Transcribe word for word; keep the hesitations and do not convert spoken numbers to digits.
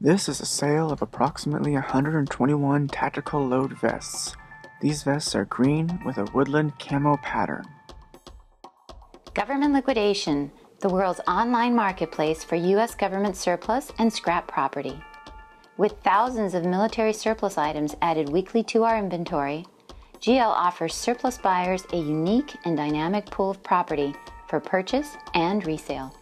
This is a sale of approximately one hundred twenty-one tactical load vests. These vests are green with a woodland camo pattern. Government Liquidation, the world's online marketplace for U S government surplus and scrap property. With thousands of military surplus items added weekly to our inventory, G L offers surplus buyers a unique and dynamic pool of property for purchase and resale.